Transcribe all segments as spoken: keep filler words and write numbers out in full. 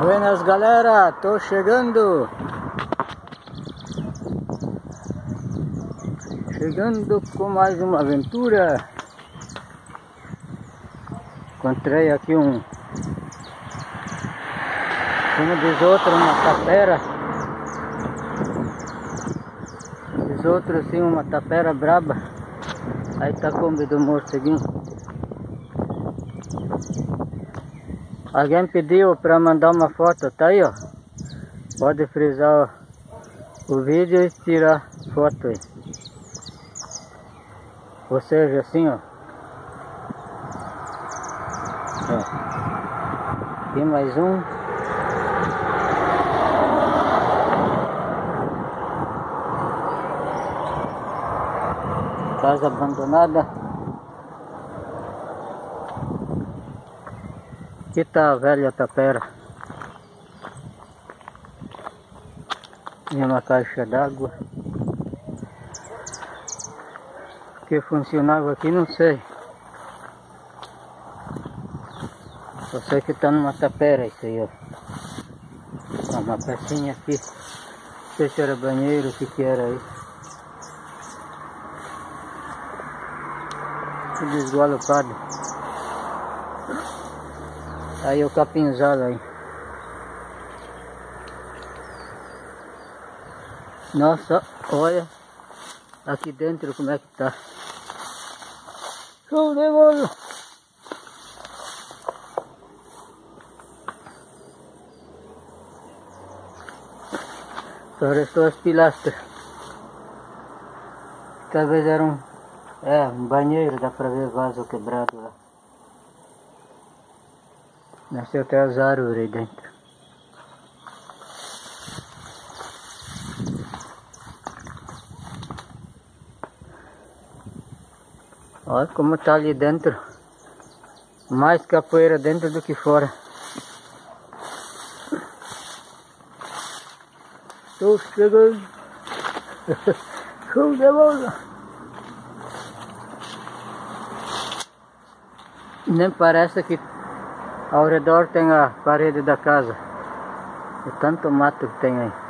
Buenas galera, tô chegando. Chegando com mais uma aventura. Encontrei aqui um, como diz outro, uma tapera. Diz outro assim, uma tapera braba. Aí tá Kombi do morceguinho. Alguém pediu para mandar uma foto, tá aí ó. Pode frisar ó, o vídeo e tirar foto aí. Ou seja, assim ó. ó. Aqui mais um. Casa abandonada. Aqui tá a velha tapera. E uma caixa d'água. O que funcionava aqui não sei. Só sei que tá numa tapera isso aí, ó. Uma pecinha aqui. Não sei se era banheiro, o que que era aí. Tudo esgualopado. Aí o capinzal aí. Nossa, olha aqui dentro como é que tá. Show de bola! Só restou as pilastras. Talvez era um, é, um banheiro, dá pra ver vaso quebrado lá. Nasceu até as árvores aí dentro. Olha como tá ali dentro. Mais capoeira dentro do que fora. Tô chegando. Show de bola. Nem parece que ao redor tem a parede da casa. É tanto mato que tem aí.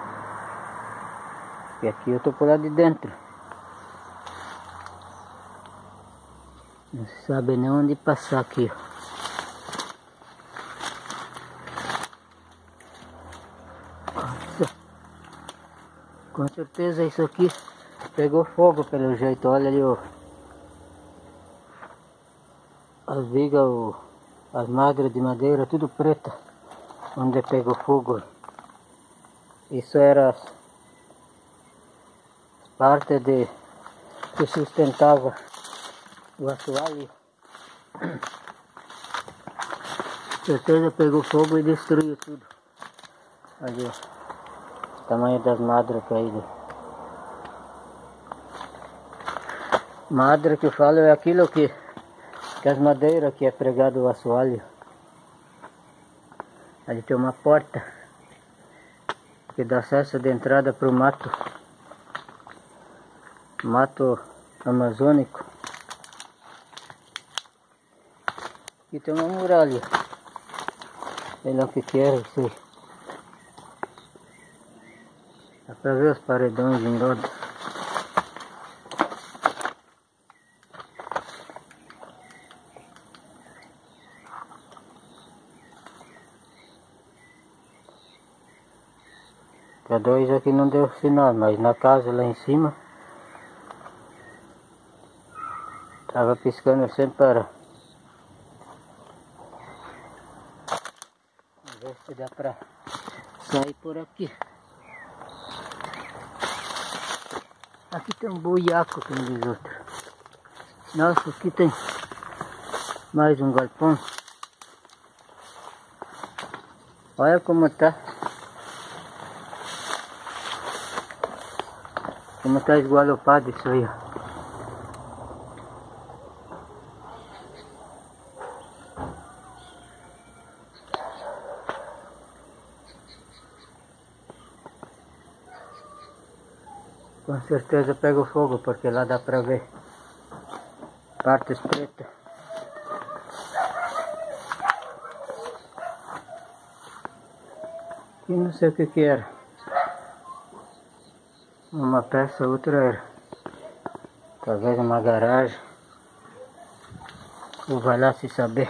E aqui eu tô por lá de dentro. Não se sabe nem onde passar aqui. Nossa. Com certeza isso aqui pegou fogo pelo jeito. Olha ali ó. As vigas, o... as madres de madeira, tudo preta, onde pegou fogo. Isso era parte de que sustentava o assoalho. Certeza pegou fogo e destruiu tudo. Ali ó, o tamanho das madres caídas. Madre que eu falo é aquilo que que as madeiras que é pregado o assoalho. Ali tem uma porta que dá acesso de entrada para o mato. Mato amazônico. Aqui tem uma muralha. Sei lá o que que é isso aí. Dá para ver os paredões em roda. A dois aqui não deu sinal, mas na casa lá em cima tava piscando sem parar. Vamos ver se dá pra sair por aqui. Aqui tem um buiaco, como diz outro. Nossa, aqui tem mais um galpão. Olha como tá. Como está esgualopado isso aí, ó. Com certeza pega fogo, porque lá dá pra ver partes pretas. E não sei o que que era. Uma peça, outra era. Talvez uma garagem. Ou vai lá se saber.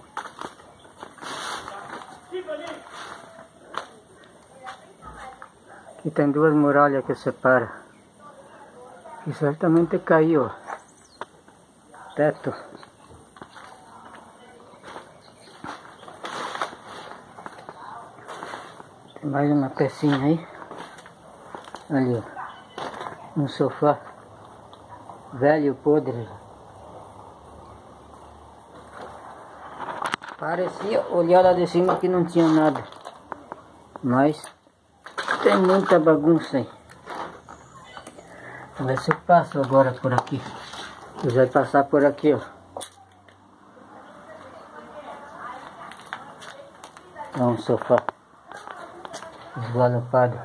Aqui tem duas muralhas que separam. Que certamente caiu, ó. Teto. Tem mais uma pecinha aí. Ali, ó. Um sofá. Velho, podre. Parecia olhar lá de cima que não tinha nada. Mas tem muita bagunça aí. Vamos ver se eu passo agora por aqui. Eu vou passar por aqui, ó. É um sofá esgualopado.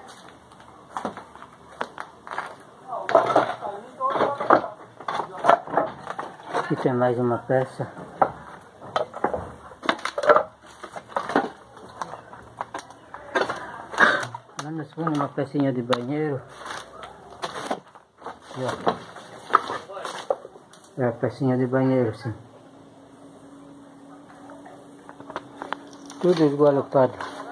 Aqui tem mais uma peça. Lá no fundo uma pecinha de banheiro. E, ó. É a pecinha de banheiro, sim. Tudo esgualopado.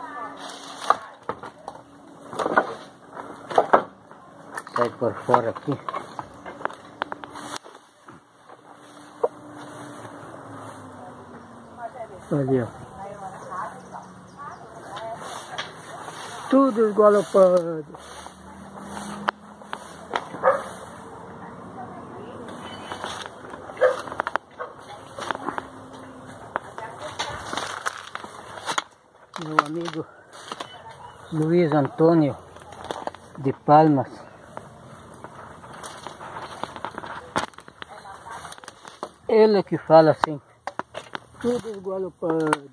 Sai por fora aqui. Ali, ó. Tudo esgualopado. Meu amigo Luiz Antônio de Palmas. Ele que fala assim, tudo esgualopado.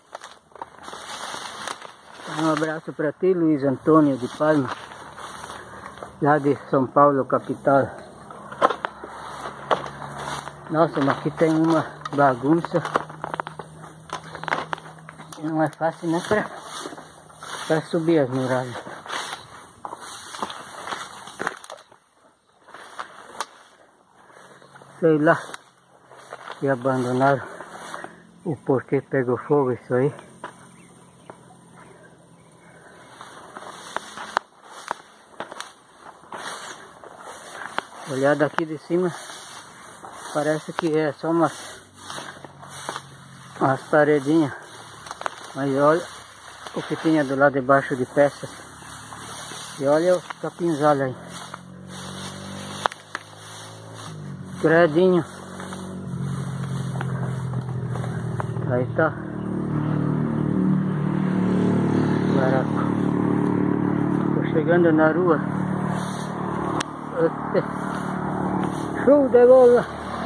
Um abraço para ti, Luiz Antônio de Palmas, lá de São Paulo, capital. Nossa, mas aqui tem uma bagunça. Não é fácil nem para para subir as muralhas. Sei lá que abandonaram o porquê pegou fogo isso aí. Olhar daqui de cima parece que é só umas, umas paredinhas. Mas olha o que tinha do lado de baixo de peças. E olha o capinzal aí. Credinho. Aí tá. Barato. Tô chegando na rua. Show de bola.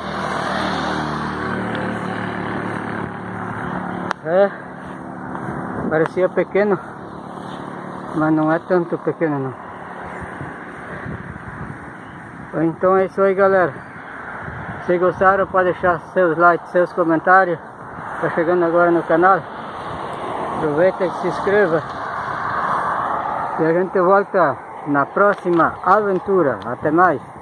É. Parecia pequeno, mas não é tanto pequeno não. Então é isso aí, galera. Se gostaram, pode deixar seus likes, seus comentários. Tá chegando agora no canal, aproveita e se inscreva. E a gente volta na próxima aventura. Até mais.